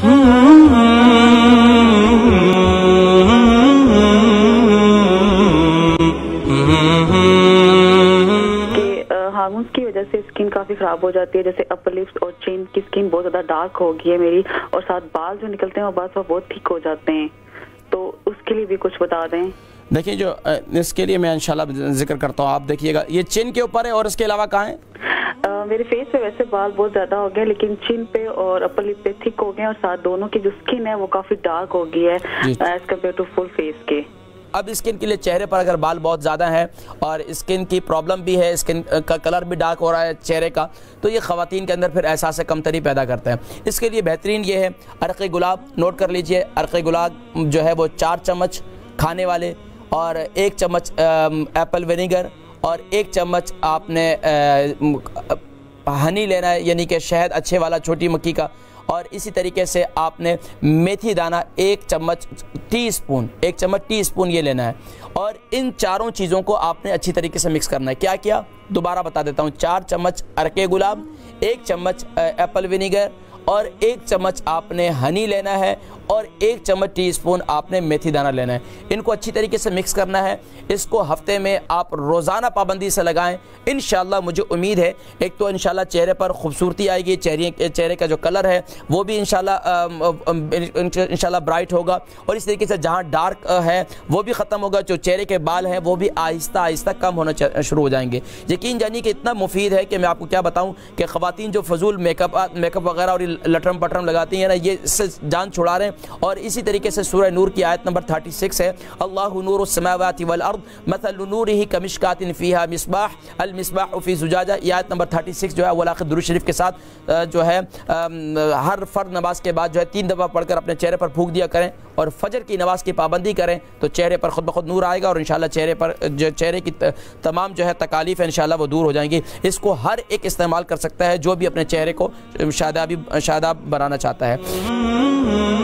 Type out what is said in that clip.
Hormones کی وجہ سے اسکن کافی خراب ہو جاتی ہے، جیسے اپر لپس اور چین کی اسکن بہت زیادہ ڈارک ہو گئی ہے میری، اور ساتھ بال جو نکلتے ہیں وہ بعض بہت تھک ہو جاتے ہیں، تو اس کے لیے بھی کچھ بتا دیں۔ دیکھیں جو اس کے لیے میں انشاءاللہ ذکر کرتا ہوں، آپ دیکھیے گا یہ چین کے اوپر ہے اور اس کے علاوہ کہاں ہے؟ میرے فیس پہ ویسے بال بہت زیادہ ہو گئے، لیکن چین پہ اور اپر لپ پہ تھک ہو گئے، اور ساتھ دونوں کی جو اسکن ہے وہ کافی ڈارک ہو گئی ہے as compared to full face کے۔ اب اسکن کے لیے چہرے پر اگر بال بہت زیادہ ہیں اور اسکن کی پرابلم بھی ہے، اسکن کا کلر بھی ڈارک ہو رہا ہے چہرے کا، تو یہ خواتین کے اندر پھر احساس کمتری پیدا کرتا ہے۔ اس کے لیے بہترین یہ ہے عرق گلاب، نوٹ کر لیجئے، عرق گلاب جو ہے وہ 4 چمچ کھانے والے، اور 1 چمچ ایپل ونیگر، اور 1 چمچ آپ نے ہنی لینا ہے، یعنی کہ شہد اچھے والا چھوٹی مکھی کا، اور اسی طریقے سے آپ نے میتھی دانہ 1 چمچ ٹی اسپون یہ لینا ہے، اور ان چاروں چیزوں کو آپ نے اچھی طریقے سے مکس کرنا ہے۔ کیا کیا دوبارہ بتا دیتا ہوں، 4 چمچ عرق گلاب، 1 چمچ ایپل ونیگر، اور 1 چمچ آپ نے ہنی لینا ہے، اور 1 چمچ ٹی اسپون آپ نے میتھی دانہ لینا ہے۔ ان کو اچھی طریقے سے مکس کرنا ہے، اس کو ہفتے میں آپ روزانہ پابندی سے لگائیں، انشاءاللہ مجھے امید ہے ایک تو انشاءاللہ چہرے پر خوبصورتی آئے گی، چہرے کا جو کلر ہے وہ بھی انشاءاللہ برائٹ ہوگا، اور اس طریقے سے جہاں ڈارک ہے وہ بھی ختم ہوگا، جو چہرے کے بال ہیں وہ بھی آہستہ آہستہ کم ہونا شروع ہو جائیں گے۔ یقین جانیے کہ اتنا مفید ہے کہ میں آپ کو کیا بتاؤں کہ خواتین جو فضول میک اپ وغیرہ اور لٹرم پٹرم لگاتی ہیں نا، یہ اس سے جان چھڑا رہے ہیں۔ اور اسی طریقے سے سورہ نور کی آیت نمبر 36 ہے، اللہ نور السماوات والارض مثل نورہ کمشکات فیہا مصباح المصباح فی زجاجہ۔ یہ آیت نمبر 36 جو ہے وہ آخر درود شریف کے ساتھ جو ہے ہر فرض نماز کے بعد جو ہے 3 دفعہ پڑھ کر اپنے چہرے پر پھونک دیا کریں، اور فجر کی نماز کی پابندی کریں تو چہرے پر خود بخود نور آئے گا، اور انشاءاللہ چہرے کی تمام جو ہے تکالیف انشاءاللہ وہ دور ہو جائیں گی۔ اس کو ہر ایک استعمال کر سکتا ہے جو بھی اپنے چہرے کو شاداب بنانا چاہتا ہے۔